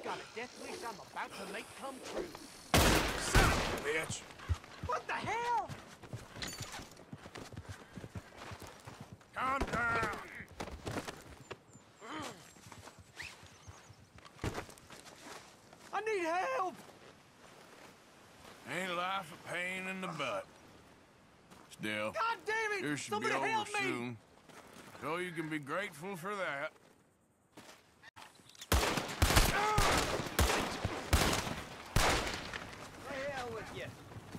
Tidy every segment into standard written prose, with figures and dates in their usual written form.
got a death wish I'm about to make come true. Son of a bitch! What the hell? Calm down! I need help! Ain't life a pain in the butt? Still, God damn it! yours should Somebody be over help me! soon. So you can be grateful for that. The hell with you.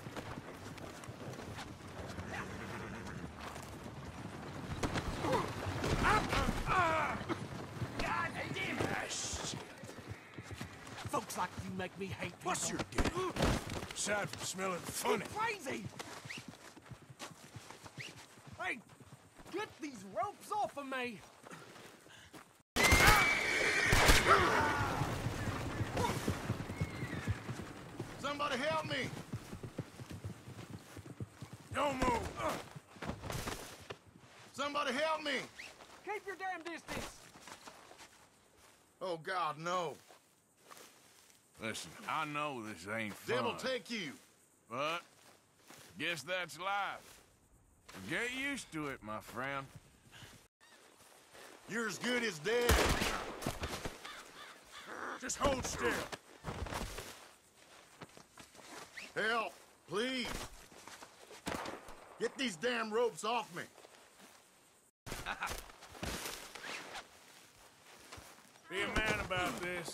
God damn it! Ah, shit. Folks like you make me hate people. What's your deal? Aside from smelling funny. Crazy! Hey, get these ropes off of me! Somebody help me! Don't move! Somebody help me! Keep your damn distance! Oh, God, no. Listen, I know this ain't fun. Devil take you. But, guess that's life. Get used to it, my friend. You're as good as dead. Just hold still. Help, please. Get these damn ropes off me. Be a man about this.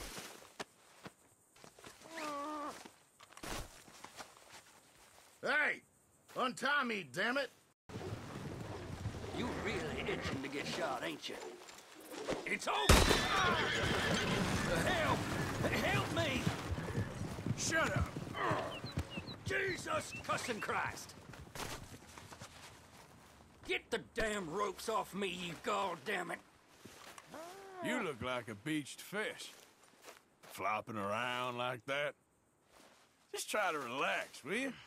Hey, untie me, damn it. You really itching to get shot, ain't you? It's over! Help! Help me! Shut up! Jesus cussing Christ! Get the damn ropes off me, you goddammit! You look like a beached fish. Flopping around like that. Just try to relax, will you?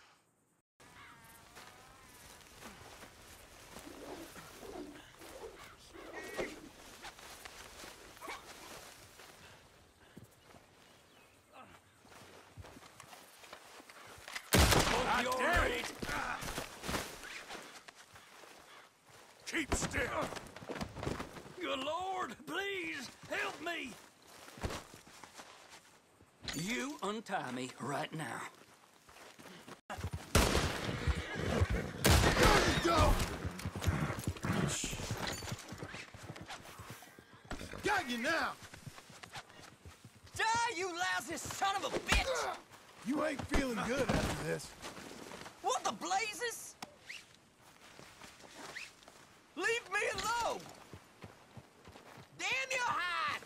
You're damn it! Keep still! Good Lord, please, help me! You untie me right now. There you go! Got you now! Die, you lousy son of a bitch! You ain't feeling good after this. What the blazes? Leave me alone! Damn your hide!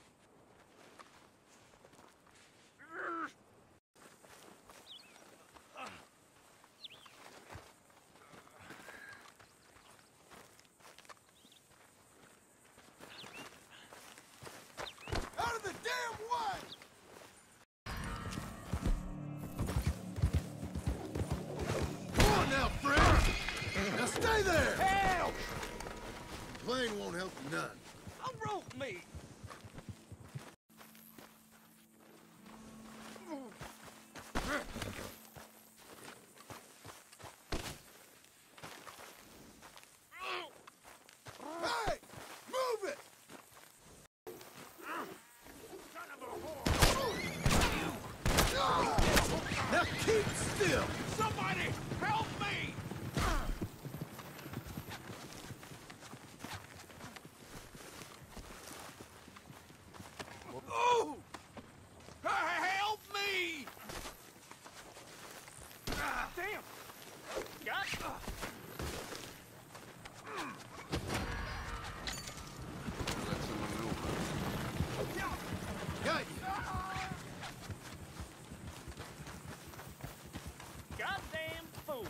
Out of the damn way! Come on now, friend! Now stay there! Help! Plane won't help you none. Unrope me! Hey! Move it! Now keep still! Somebody help me! Oh! Help me! Damn! Got Got you! goddamn fool!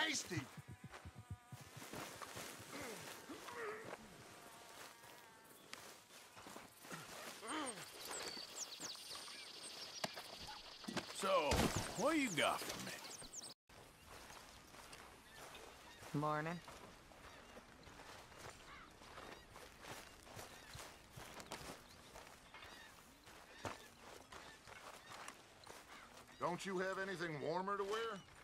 hasty. So, what you got for me? Morning. Don't you have anything warmer to wear?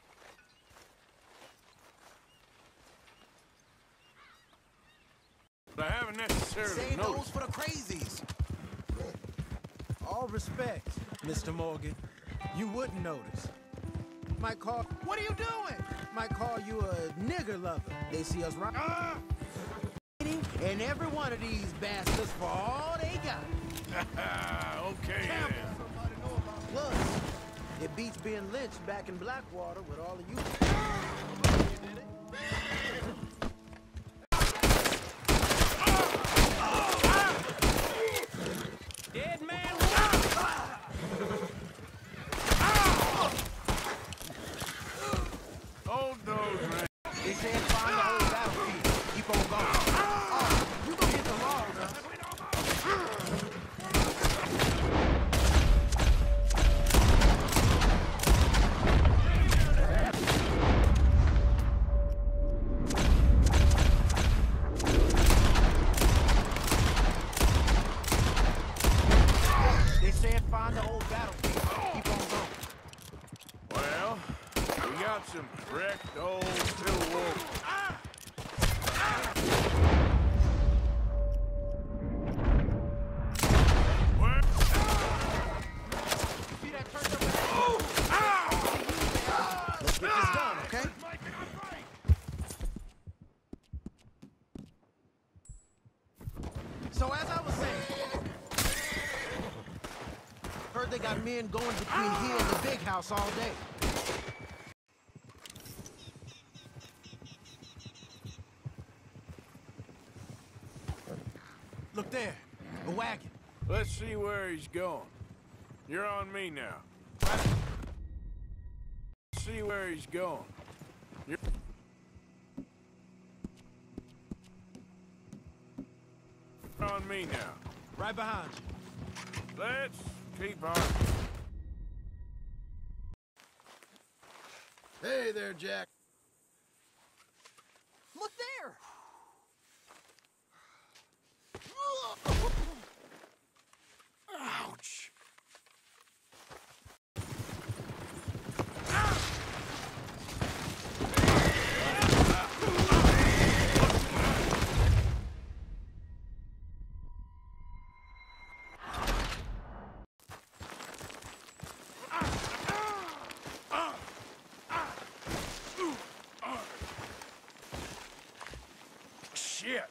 I haven't necessarily Save noticed. those for the crazies. All respect, Mr. Morgan. You wouldn't notice. Might call. What are you doing? Might call you a nigger lover. They see us right. And every one of these bastards for all they got. Okay then. Plus, it beats being lynched back in Blackwater with all of you. Dead man. Hold those, man. They said find the whole battlefield. Keep on going. Oh, you gonna get the law, huh? They said find the whole battlefield. Keep on going. Well, we got some wrecked old Civil War. Well, See that turned up? Let's get this done, okay? So as I was saying, heard they got men going between here and the big house all day. Look there, a wagon. let's see where he's going. You're on me now. Let's see where he's going. You're on me now. Right behind you. Let's keep on. Hey there, Jack. Look there! Ouch. Shit.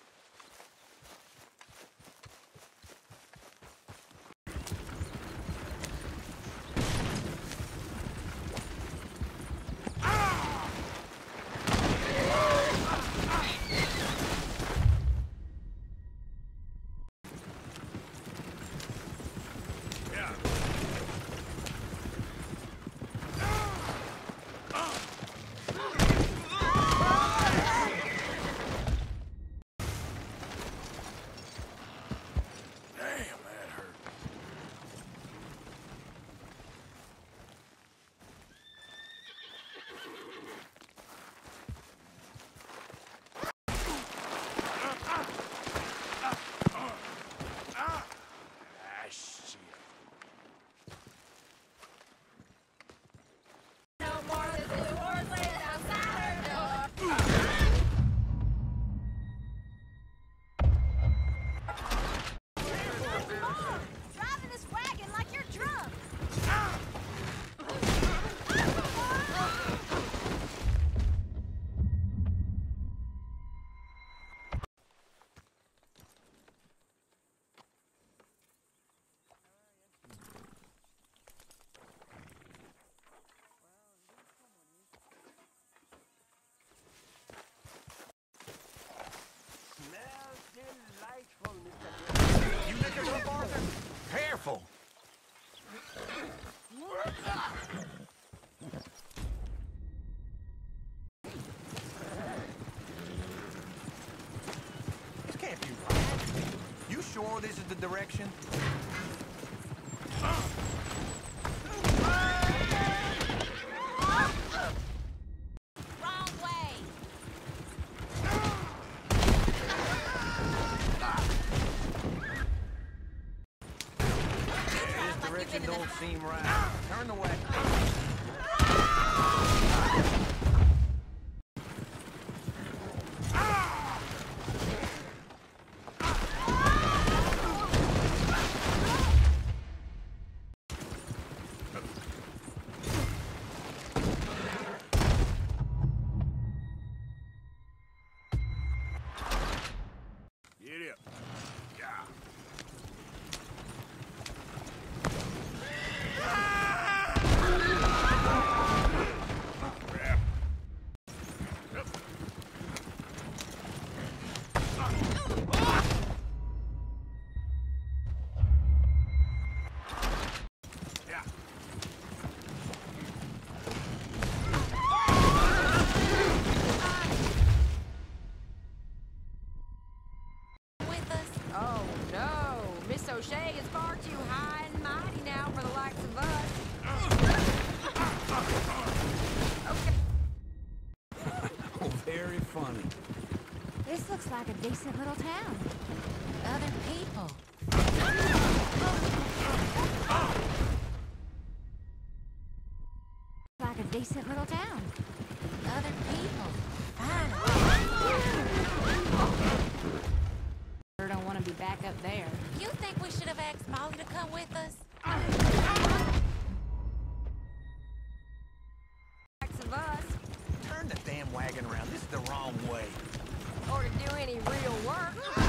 Yeah. Damn, that hurt. Ah, shit. No more than the horse lays outside her door. Mom, driving this wagon like you're drunk. Smells delightful, Mr. You make it up, Arthur? Careful. the direction? Wrong way. This direction don't seem right. Turn the way. Get up. Yeah. Grab. Yep. Yeah. With us. Oh no, Miss O'Shea is far too high and mighty now for the likes of us. Oh, very funny. This looks like a decent little town. Other people. Like a decent little town. Other people. I don't want to be back up there. You think we should have asked Molly to come with us? Likes of us, Turn the damn wagon around. This is the wrong way. or to do any real work.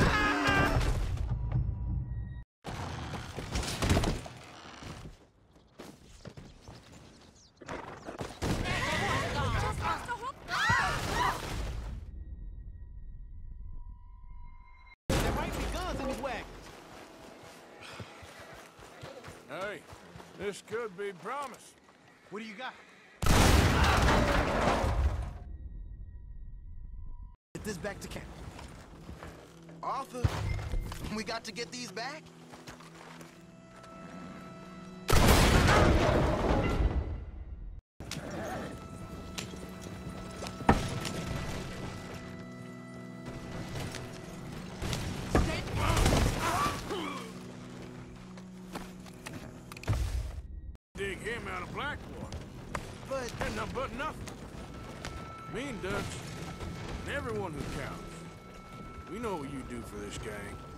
Just lost a whole... There might be guns in these wagons. Hey, this could be promise. What do you got? Get this back to camp. Arthur, we got to get these back? Dig him out of Blackwater. But And no, but nothing. Me and Dutch, and everyone who counts. We know what you do for this gang.